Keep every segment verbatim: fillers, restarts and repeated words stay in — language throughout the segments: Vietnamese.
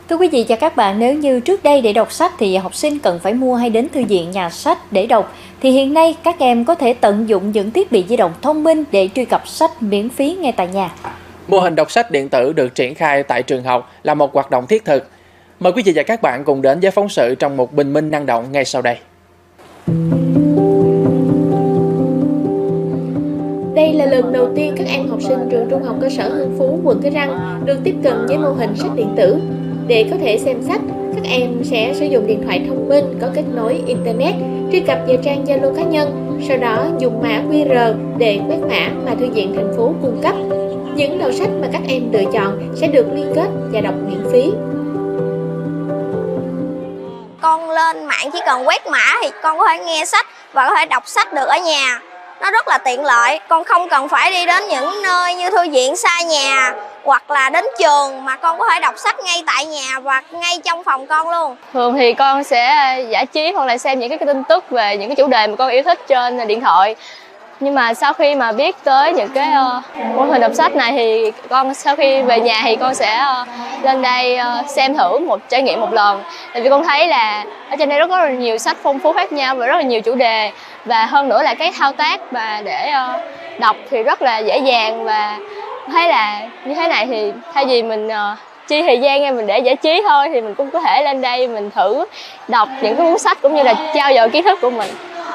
Thưa quý vị và các bạn, nếu như trước đây để đọc sách thì học sinh cần phải mua hay đến thư viện nhà sách để đọc, thì hiện nay các em có thể tận dụng những thiết bị di động thông minh để truy cập sách miễn phí ngay tại nhà. Mô hình đọc sách điện tử được triển khai tại trường học là một hoạt động thiết thực. Mời quý vị và các bạn cùng đến với phóng sự trong một bình minh năng động ngay sau đây. Đây là lần đầu tiên các em học sinh trường Trung học cơ sở Hưng Phú, quận Cái Răng được tiếp cận với mô hình sách điện tử. Để có thể xem sách, các em sẽ sử dụng điện thoại thông minh có kết nối Internet, truy cập vào trang Zalo cá nhân, sau đó dùng mã quy rờ để quét mã mà thư viện thành phố cung cấp. Những đầu sách mà các em lựa chọn sẽ được liên kết và đọc miễn phí. Con lên mạng chỉ cần quét mã thì con có thể nghe sách và có thể đọc sách được ở nhà. Nó rất là tiện lợi, con không cần phải đi đến những nơi như thư viện xa nhà hoặc là đến trường, mà con có thể đọc sách ngay tại nhà và ngay trong phòng con luôn. Thường thì con sẽ giải trí hoặc là xem những cái tin tức về những cái chủ đề mà con yêu thích trên điện thoại. Nhưng mà sau khi mà biết tới những cái uh, mô hình đọc sách này thì con sau khi về nhà thì con sẽ uh, lên đây uh, xem thử một trải nghiệm một lần. Tại vì con thấy là ở trên đây rất, rất là nhiều sách phong phú khác nhau và rất là nhiều chủ đề, và hơn nữa là cái thao tác và để uh, đọc thì rất là dễ dàng, và thấy là như thế này thì thay vì mình uh, chi thời gian em mình để giải trí thôi thì mình cũng có thể lên đây mình thử đọc những cái cuốn sách cũng như là trau dồi kiến thức của mình.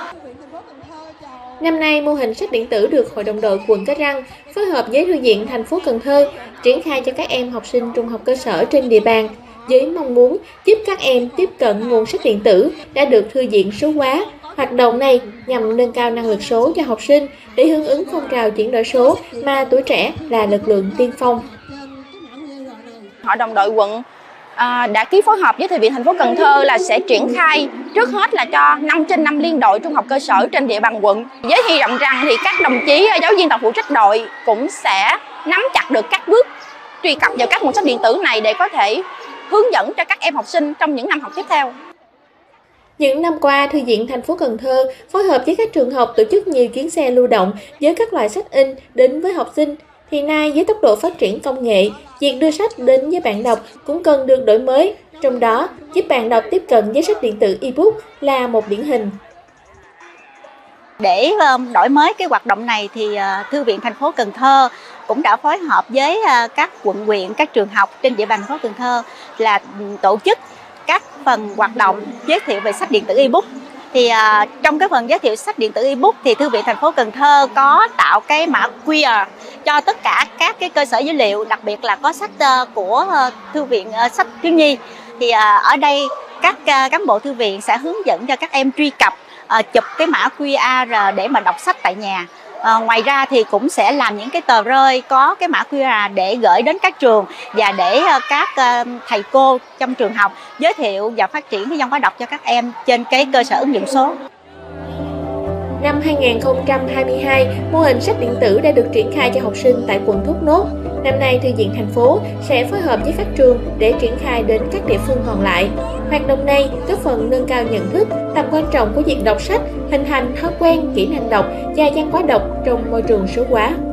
Năm nay, mô hình sách điện tử được Hội đồng đội quận Cái Răng phối hợp với Thư viện thành phố Cần Thơ triển khai cho các em học sinh trung học cơ sở trên địa bàn, với mong muốn giúp các em tiếp cận nguồn sách điện tử đã được thư viện số hóa. Hoạt động này nhằm nâng cao năng lực số cho học sinh để hướng ứng phong trào chuyển đổi số mà tuổi trẻ là lực lượng tiên phong. Hội đồng đội quận À, đã ký phối hợp với Thư viện thành phố Cần Thơ là sẽ triển khai trước hết là cho năm trên năm liên đội trung học cơ sở trên địa bàn quận, với hy vọng rằng thì các đồng chí giáo viên tổng phụ trách đội cũng sẽ nắm chặt được các bước truy cập vào các nguồn sách điện tử này để có thể hướng dẫn cho các em học sinh trong những năm học tiếp theo. Những năm qua, Thư viện thành phố Cần Thơ phối hợp với các trường học tổ chức nhiều chuyến xe lưu động với các loại sách in đến với học sinh. Thì nay với tốc độ phát triển công nghệ, việc đưa sách đến với bạn đọc cũng cần được đổi mới, trong đó giúp bạn đọc tiếp cận với sách điện tử e-book là một điển hình. Để đổi mới cái hoạt động này thì Thư viện thành phố Cần Thơ cũng đã phối hợp với các quận huyện, các trường học trên địa bàn thành phố Cần Thơ là tổ chức các phần hoạt động giới thiệu về sách điện tử e-book. Thì uh, trong cái phần giới thiệu sách điện tử e-book thì Thư viện thành phố Cần Thơ có tạo cái mã quy rờ cho tất cả các cái cơ sở dữ liệu, đặc biệt là có sách uh, của uh, Thư viện uh, sách thiếu nhi. Thì uh, ở đây các uh, cán bộ thư viện sẽ hướng dẫn cho các em truy cập, uh, chụp cái mã quy rờ để mà đọc sách tại nhà. À, ngoài ra thì cũng sẽ làm những cái tờ rơi có cái mã quy rờ để gửi đến các trường và để uh, các uh, thầy cô trong trường học giới thiệu và phát triển cái văn hóa đọc cho các em trên cái cơ sở ứng dụng số. Năm hai nghìn không trăm hai mươi hai, mô hình sách điện tử đã được triển khai cho học sinh tại quận Thốt Nốt. Năm nay, Thư viện thành phố sẽ phối hợp với các trường để triển khai đến các địa phương còn lại. Hoạt động này góp phần nâng cao nhận thức, tầm quan trọng của việc đọc sách, hình thành thói quen, kỹ năng đọc và văn hóa đọc trong môi trường số hóa.